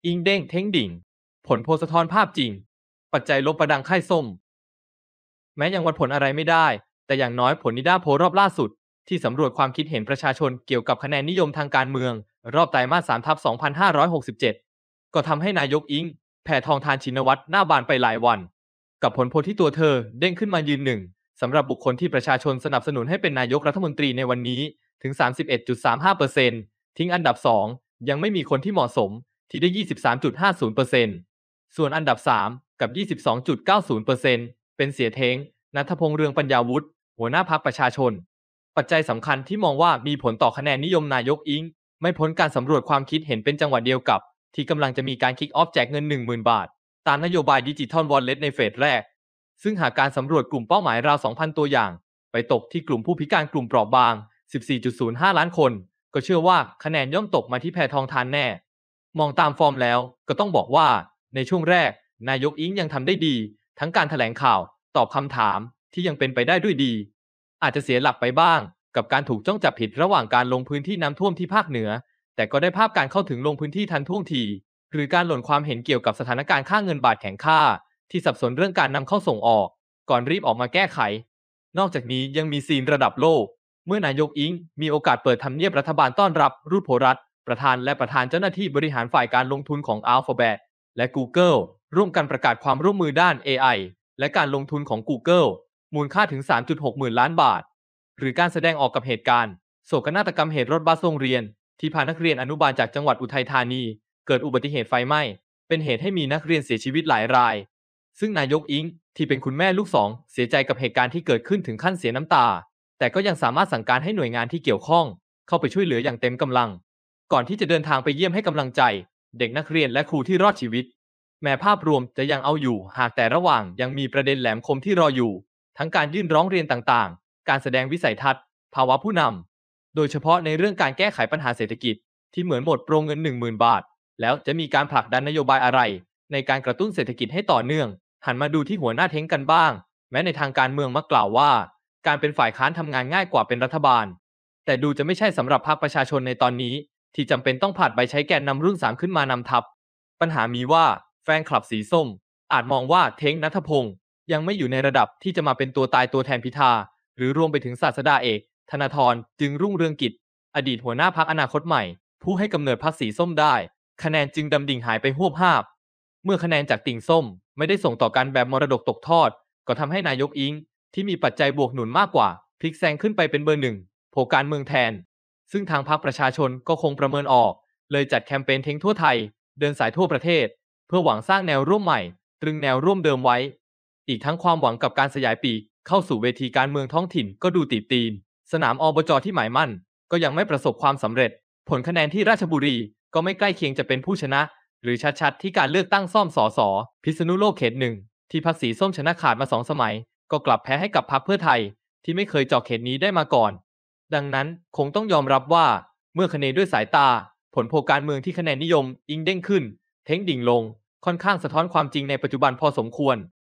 อิงเด้งเท้งดิ่งผลโพลสะท้อนภาพจริงปัจจัยลบประดังไข้ส้มแม้ยังวัดผลอะไรไม่ได้แต่อย่างน้อยผลนิด้าโพลรอบล่าสุดที่สำรวจความคิดเห็นประชาชนเกี่ยวกับคะแนนนิยมทางการเมืองรอบไตรมาส3/2567ก็ทำให้นายกอิงแผ่ทองทานชินวัตรหน้าบานไปหลายวันกับผลโพลที่ตัวเธอเด้งขึ้นมายืนหนึ่งสำหรับบุคคลที่ประชาชนสนับสนุนให้เป็นนายกรัฐมนตรีในวันนี้ถึง 31.35%ทิ้งอันดับ2ยังไม่มีคนที่เหมาะสมที่ได้ 23.50%ส่วนอันดับ3กับ 22.90%เป็นเสียเท้งณัฐพงษ์เรืองปัญญาวุฒิหัวหน้าพรรคประชาชนปัจจัยสำคัญที่มองว่ามีผลต่อคะแนนนิยมนายกอิงไม่พ้นการสำรวจความคิดเห็นเป็นจังหวะเดียวกับที่กำลังจะมีการคิกออฟแจกเงิน 10,000 บาทตามนโยบายดิจิทัลวอลเล็ตในเฟสแรกซึ่งหากการสำรวจกลุ่มเป้าหมายราว 2,000 ตัวอย่างไปตกที่กลุ่มผู้พิการกลุ่มเปราะบาง 14.05 ล้านคนก็เชื่อว่าคะแนนย่อมตกมาที่แพทองทานแน่มองตามฟอร์มแล้วก็ต้องบอกว่าในช่วงแรกนายกอิงยังทำได้ดีทั้งการแถลงข่าวตอบคำถามที่ยังเป็นไปได้ด้วยดีอาจจะเสียหลักไปบ้างกับการถูกจ้องจับผิดระหว่างการลงพื้นที่น้ำท่วมที่ภาคเหนือแต่ก็ได้ภาพการเข้าถึงลงพื้นที่ทันท่วงทีหรือการหล่นความเห็นเกี่ยวกับสถานการณ์ค่าเงินบาทแข็งค่าที่สับสนเรื่องการนำเข้าส่งออกก่อนรีบออกมาแก้ไขนอกจากนี้ยังมีซีนระดับโลกเมื่อนายกอิงมีโอกาสเปิดทำเนียบรัฐบาลต้อนรับรูปโพรัตน์ประธานและประธานเจ้าหน้าที่บริหารฝ่ายการลงทุนของ Alphabet และ Google ร่วมกันประกาศความร่วมมือด้าน AI และการลงทุนของ Google มูลค่าถึง 3.6 หมื่นล้านบาทหรือการแสดงออกกับเหตุการณ์โศกนาฏกรรมเหตุรถบัสโรงเรียนที่พานักเรียนอนุบาลจากจังหวัดอุทัยธานีเกิดอุบัติเหตุไฟไหม้เป็นเหตุให้มีนักเรียนเสียชีวิตหลายรายซึ่งนายกอิงที่เป็นคุณแม่ลูกสองเสียใจกับเหตุการณ์ที่เกิดขึ้นถึงขั้นเสียน้ำตาแต่ก็ยังสามารถสั่งการให้หน่วยงานที่เกี่ยวข้องเข้าไปช่วยเหลืออย่างเต็มกำลังก่อนที่จะเดินทางไปเยี่ยมให้กำลังใจเด็กนักเรียนและครูที่รอดชีวิตแม้ภาพรวมจะยังเอาอยู่หากแต่ระหว่างยังมีประเด็นแหลมคมที่รออยู่ทั้งการยื่นร้องเรียนต่างๆการแสดงวิสัยทัศน์ภาวะผู้นำโดยเฉพาะในเรื่องการแก้ไขปัญหาเศรษฐกิจที่เหมือนหมดโปรเงิน 10,000 บาทแล้วจะมีการผลักดันนโยบายอะไรในการกระตุ้นเศรษฐกิจให้ต่อเนื่องหันมาดูที่หัวหน้าเท้งกันบ้างแม้ในทางการเมืองมักกล่าวว่าการเป็นฝ่ายค้านทำงานง่ายกว่าเป็นรัฐบาลแต่ดูจะไม่ใช่สำหรับพรรคประชาชนในตอนนี้ที่จำเป็นต้องผลัดใบใช้แกนนำรุ่น3ขึ้นมานำทัพปัญหามีว่าแฟนคลับสีส้มอาจมองว่าเท้งณัฐพงษ์ยังไม่อยู่ในระดับที่จะมาเป็นตัวตายตัวแทนพิธาหรือรวมไปถึงศาสดาเอกธนาธรจึงรุ่งเรืองกิจอดีตหัวหน้าพรรคอนาคตใหม่ผู้ให้กำเนิดพรรคสีส้มได้คะแนนจึงดำดิ่งหายไปหวบหาบเมื่อคะแนนจากติ่งส้มไม่ได้ส่งต่อกันแบบมรดกตกทอดก็ทำให้นายกอิงที่มีปัจจัยบวกหนุนมากกว่าพลิกแซงขึ้นไปเป็นเบอร์หนึ่งโผการเมืองแทนซึ่งทางพรรคประชาชนก็คงประเมินออกเลยจัดแคมเปญเท้งทั่วไทยเดินสายทั่วประเทศเพื่อหวังสร้างแนวร่วมใหม่ตรึงแนวร่วมเดิมไว้อีกทั้งความหวังกับการสยายปีกเข้าสู่เวทีการเมืองท้องถิ่นก็ดูตีบตีนสนามอบจที่หมายมั่นก็ยังไม่ประสบความสำเร็จผลคะแนนที่ราชบุรีก็ไม่ใกล้เคียงจะเป็นผู้ชนะหรือชัดๆที่การเลือกตั้งซ่อมสสพิษณุโลกเขตหนึ่งที่พรรคสีส้มชนะขาดมา2 สมัยก็กลับแพ้ให้กับพรรคเพื่อไทยที่ไม่เคยเจาะเขตนี้ได้มาก่อนดังนั้นคงต้องยอมรับว่าเมื่อคะเนด้วยสายตาผลโพลการเมืองที่คะแนนนิยมอิงเด้งขึ้นเท้งดิ่งลงค่อนข้างสะท้อนความจริงในปัจจุบันพอสมควร